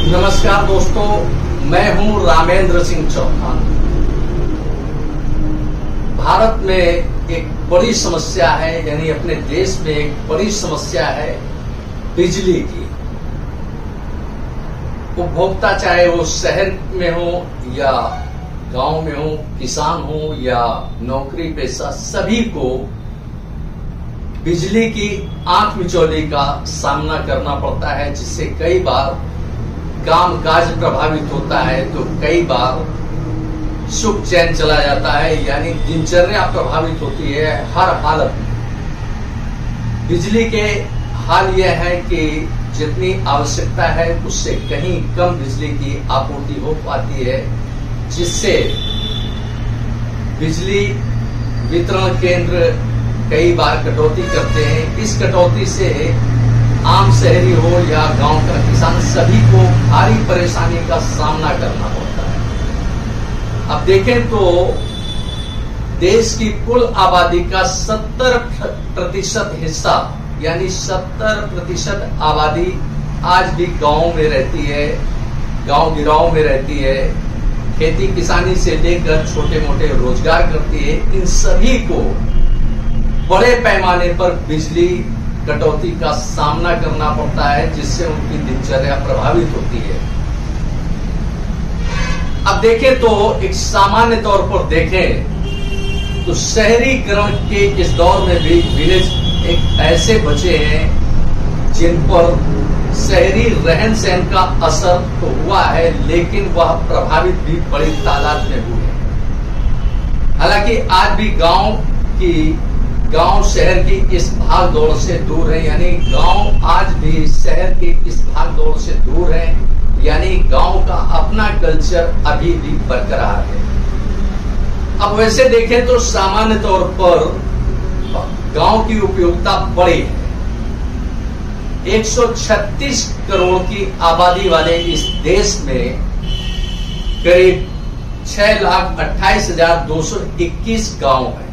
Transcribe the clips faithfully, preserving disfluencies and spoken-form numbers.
नमस्कार दोस्तों, मैं हूं रामेंद्र सिंह चौहान। भारत में एक बड़ी समस्या है, यानी अपने देश में एक बड़ी समस्या है बिजली की। उपभोक्ता चाहे वो शहर में हो या गांव में हो, किसान हो या नौकरी पेशा, सभी को बिजली की आंख मिचौली का सामना करना पड़ता है, जिससे कई बार काम काज प्रभावित होता है तो कई बार सुख चैन चला जाता है, यानी दिनचर्या प्रभावित होती है हर हालत में। बिजली के हाल यह है कि जितनी आवश्यकता है उससे कहीं कम बिजली की आपूर्ति हो पाती है, जिससे बिजली वितरण केंद्र कई बार कटौती करते हैं। इस कटौती से आम शहरी हो या गांव का किसान, सभी को भारी परेशानी का सामना करना पड़ता है। अब देखें तो देश की कुल आबादी का सत्तर प्रतिशत हिस्सा, यानी सत्तर प्रतिशत आबादी आज भी गांव में रहती है, गांव गिराव में रहती है, खेती किसानी से लेकर छोटे मोटे रोजगार करती है। इन सभी को बड़े पैमाने पर बिजली कटौती का सामना करना पड़ता है, जिससे उनकी दिनचर्या प्रभावित होती है। अब देखें तो एक सामान्य तौर पर देखें तो शहरीकरण के इस दौर में भी विलेज एक ऐसे बचे हैं जिन पर शहरी रहन सहन का असर तो हुआ है, लेकिन वह प्रभावित भी बड़ी तादाद में हुए। हालांकि आज भी गांव की गांव शहर की इस भाग दौड़ से दूर है, यानी गांव आज भी शहर की इस भाग दौड़ से दूर है, यानी गांव का अपना कल्चर अभी भी बरकरार है। अब वैसे देखें तो सामान्य तौर पर गांव की उपयोगिता बड़ी है। एक सौ छत्तीस करोड़ की आबादी वाले इस देश में करीब छह लाख अट्ठाईस हजार दो सौ इक्कीस गांव है,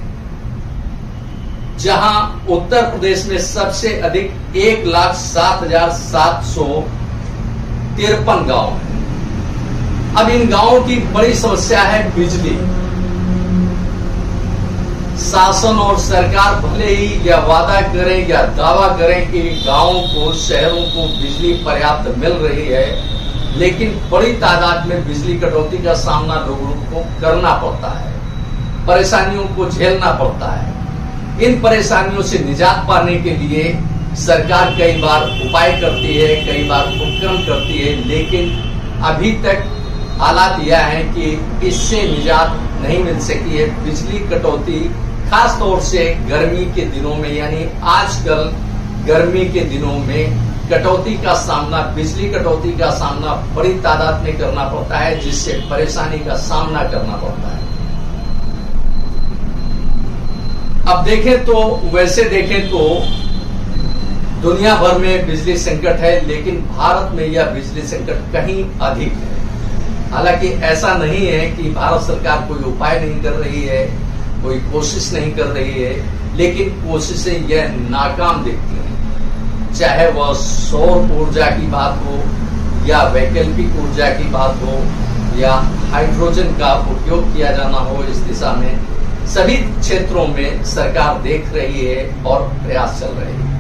जहां उत्तर प्रदेश में सबसे अधिक एक लाख सात हजार सात सौ तिरपन गांव है। अब इन गांवों की बड़ी समस्या है बिजली। शासन और सरकार भले ही यह वादा करें या दावा करें कि गांवों को, शहरों को बिजली पर्याप्त मिल रही है, लेकिन बड़ी तादाद में बिजली कटौती का सामना लोगों को करना पड़ता है, परेशानियों को झेलना पड़ता है। इन परेशानियों से निजात पाने के लिए सरकार कई बार उपाय करती है, कई बार उपक्रम करती है, लेकिन अभी तक हालात यह है कि इससे निजात नहीं मिल सकी है। बिजली कटौती खास तौर से गर्मी के दिनों में, यानी आजकल गर्मी के दिनों में कटौती का सामना, बिजली कटौती का सामना बड़ी तादाद में करना पड़ता है, जिससे परेशानी का सामना करना पड़ता है। अब देखें तो वैसे देखें तो दुनिया भर में बिजली संकट है, लेकिन भारत में यह बिजली संकट कहीं अधिक है। हालांकि ऐसा नहीं है कि भारत सरकार कोई उपाय नहीं कर रही है, कोई कोशिश नहीं कर रही है, लेकिन कोशिशें यह नाकाम दिखती हैं। चाहे वह सौर ऊर्जा की बात हो या वैकल्पिक ऊर्जा की बात हो या हाइड्रोजन का उपयोग किया जाना हो, इस दिशा में सभी क्षेत्रों में सरकार देख रही है और प्रयास चल रहे हैं।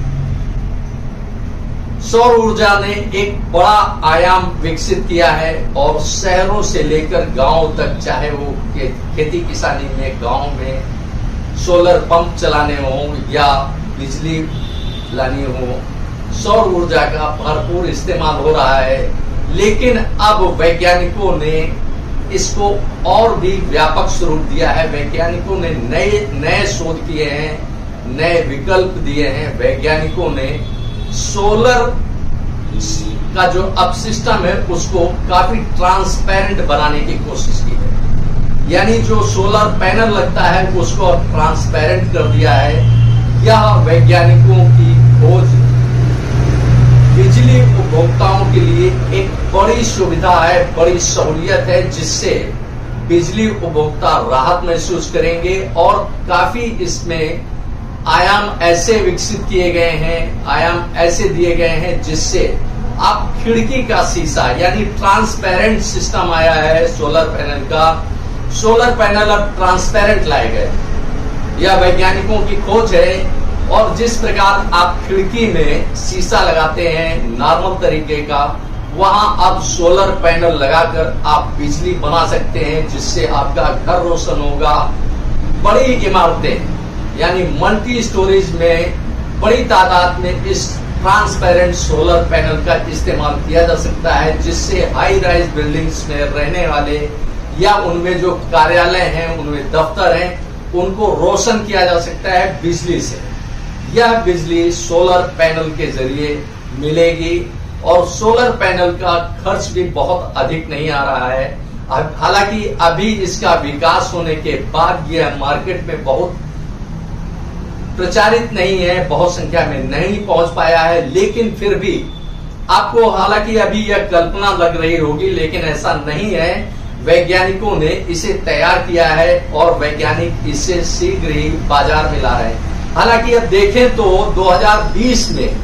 सौर ऊर्जा ने एक बड़ा आयाम विकसित किया है और शहरों से लेकर गांव तक, चाहे वो खेती किसानी में गांव में सोलर पंप चलाने हो या बिजली लानी हो, सौर ऊर्जा का भरपूर इस्तेमाल हो रहा है। लेकिन अब वैज्ञानिकों ने इसको और भी व्यापक स्वरूप दिया है। वैज्ञानिकों ने नए नए शोध किए हैं, नए विकल्प दिए हैं। वैज्ञानिकों ने सोलर का जो अपसिस्टम है उसको काफी ट्रांसपेरेंट बनाने की कोशिश की है, यानी जो सोलर पैनल लगता है उसको ट्रांसपेरेंट कर दिया है। यह वैज्ञानिकों की खोज बिजली उपभोक्ताओं के लिए एक बड़ी सुविधा है, बड़ी सहूलियत है, जिससे बिजली उपभोक्ता राहत महसूस करेंगे। और काफी इसमें आयाम ऐसे विकसित किए गए हैं, आयाम ऐसे दिए गए हैं जिससे आप खिड़की का शीशा यानी ट्रांसपेरेंट सिस्टम आया है सोलर पैनल का। सोलर पैनल अब ट्रांसपेरेंट लाए गए, यह वैज्ञानिकों की खोज है। और जिस प्रकार आप खिड़की में शीशा लगाते हैं नॉर्मल तरीके का, वहां अब सोलर पैनल लगाकर आप बिजली बना सकते हैं, जिससे आपका घर रोशन होगा। बड़ी इमारतें यानी मल्टी स्टोरेज में बड़ी तादाद में इस ट्रांसपेरेंट सोलर पैनल का इस्तेमाल किया जा सकता है, जिससे हाई राइज बिल्डिंग्स में रहने वाले या उनमें जो कार्यालय हैं, उनमें दफ्तर हैं, उनको रोशन किया जा सकता है बिजली से। यह बिजली सोलर पैनल के जरिए मिलेगी और सोलर पैनल का खर्च भी बहुत अधिक नहीं आ रहा है। हालांकि अभी इसका विकास होने के बाद यह मार्केट में बहुत प्रचारित नहीं है, बहुत संख्या में नहीं पहुंच पाया है, लेकिन फिर भी आपको, हालांकि अभी यह कल्पना लग रही होगी, लेकिन ऐसा नहीं है। वैज्ञानिकों ने इसे तैयार किया है और वैज्ञानिक इसे शीघ्र ही बाजार में ला रहे हैं। हालांकि अब देखें तो दो हज़ार बीस में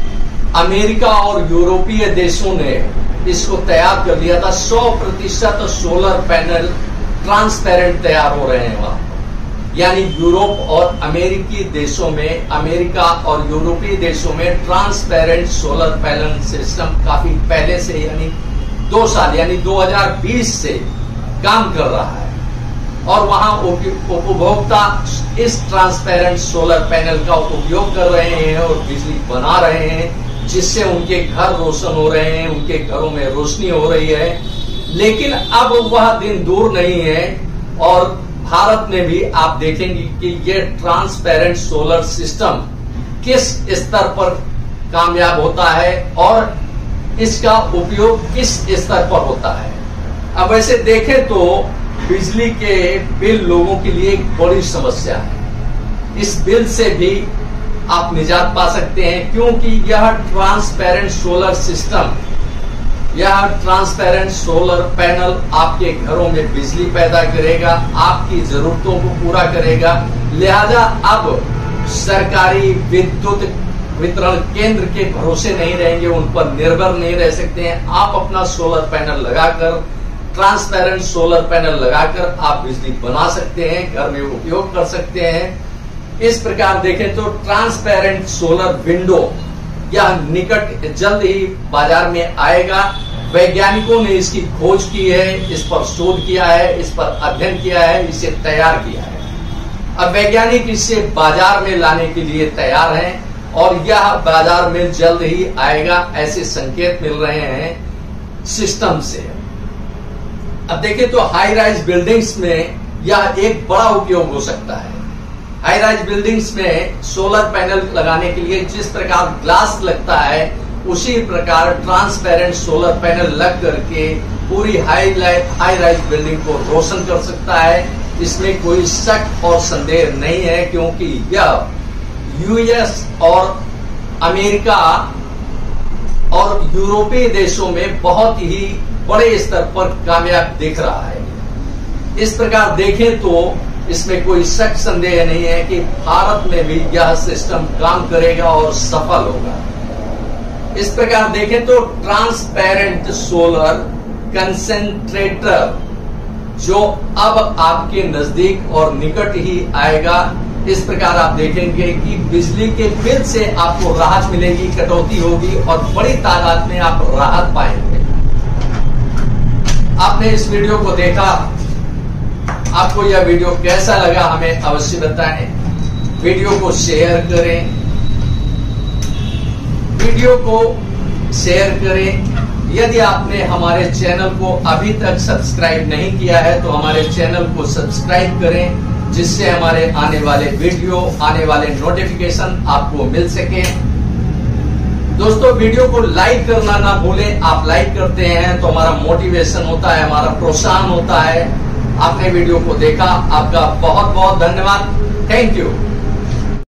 अमेरिका और यूरोपीय देशों ने इसको तैयार कर लिया था। सौ प्रतिशत सोलर पैनल ट्रांसपेरेंट तैयार हो रहे हैं वहां, यानी यूरोप और अमेरिकी देशों में, अमेरिका और यूरोपीय देशों में ट्रांसपेरेंट सोलर पैनल सिस्टम काफी पहले से, यानी दो साल यानी दो हज़ार बीस से काम कर रहा है। और वहां उपभोक्ता इस ट्रांसपेरेंट सोलर पैनल का उपयोग कर रहे हैं और बिजली बना रहे हैं, जिससे उनके घर रोशन हो रहे हैं, उनके घरों में रोशनी हो रही है। लेकिन अब वह दिन दूर नहीं है और भारत में भी आप देखेंगे कि ये ट्रांसपेरेंट सोलर सिस्टम किस स्तर पर कामयाब होता है और इसका उपयोग किस स्तर पर होता है। अब वैसे देखें तो बिजली के बिल लोगों के लिए एक बड़ी समस्या है। इस बिल से भी आप निजात पा सकते हैं, क्योंकि यह ट्रांसपेरेंट सोलर सिस्टम, यह ट्रांसपेरेंट सोलर पैनल आपके घरों में बिजली पैदा करेगा, आपकी जरूरतों को पूरा करेगा। लिहाजा अब सरकारी विद्युत वितरण केंद्र के भरोसे नहीं रहेंगे, उन पर निर्भर नहीं रह सकते हैं। आप अपना सोलर पैनल लगाकर, ट्रांसपेरेंट सोलर पैनल लगाकर आप बिजली बना सकते हैं, घर में उपयोग कर सकते हैं। इस प्रकार देखें तो ट्रांसपेरेंट सोलर विंडो यह निकट जल्द ही बाजार में आएगा। वैज्ञानिकों ने इसकी खोज की है, इस पर शोध किया है, इस पर अध्ययन किया है, इसे तैयार किया है। अब वैज्ञानिक इसे बाजार में लाने के लिए तैयार हैं और यह बाजार में जल्द ही आएगा, ऐसे संकेत मिल रहे हैं सिस्टम से। अब देखिए तो हाई राइज बिल्डिंग्स में यह एक बड़ा उपयोग हो सकता है। हाई राइज बिल्डिंग्स में सोलर पैनल लगाने के लिए जिस प्रकार ग्लास लगता है, उसी प्रकार ट्रांसपेरेंट सोलर पैनल लग करके पूरी हाई हाई राइज बिल्डिंग को रोशन कर सकता है। इसमें कोई शक और संदेह नहीं है, क्योंकि यह यूएस और अमेरिका और यूरोपीय देशों में बहुत ही बड़े स्तर पर कामयाब दिख रहा है। इस प्रकार देखें तो इसमें कोई शक संदेह नहीं है कि भारत में भी यह सिस्टम काम करेगा और सफल होगा। इस प्रकार देखें तो ट्रांसपेरेंट सोलर कंसेंट्रेटर जो अब आपके नजदीक और निकट ही आएगा, इस प्रकार आप देखेंगे कि बिजली के बिल से आपको राहत मिलेगी, कटौती होगी और बड़ी तादाद में आप राहत पाएंगे। आपने इस वीडियो को देखा, आपको यह वीडियो कैसा लगा हमें अवश्य बताएं। वीडियो को शेयर करें, वीडियो को शेयर करें। यदि आपने हमारे चैनल को अभी तक सब्सक्राइब नहीं किया है तो हमारे चैनल को सब्सक्राइब करें, जिससे हमारे आने वाले वीडियो, आने वाले नोटिफिकेशन आपको मिल सके। दोस्तों, वीडियो को लाइक करना ना भूलें। आप लाइक करते हैं तो हमारा मोटिवेशन होता है, हमारा प्रोत्साहन होता है। आपने वीडियो को देखा, आपका बहुत बहुत धन्यवाद। Thank you.